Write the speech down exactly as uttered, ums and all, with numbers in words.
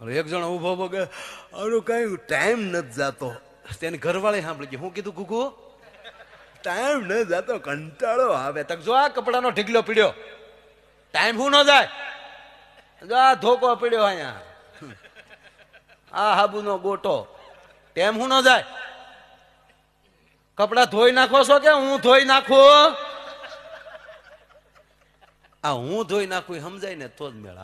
એક જણ ઉભો ઉભો કે આનું કઈ ટાઈમ નથી જાતો. તેની ઘરવાળી સાંભળી ગઈ. હું કીધું ગુગુ ટાઈમ નથી જાતો, કંટાળો આવે. તક જો આ કપડાનો ઢીગલો પીડ્યો, ટાઈમ શું ન જાય? જો આ ધોકો પીડ્યો અહીંયા, આ હાબુનો ગોટો, ટાઈમ શું ન જાય? કપડા ધોઈ નાખો છો કે હું ધોઈ નાખું? આ હું ધોઈ નાખું સમજાય ને તો જ મેળા.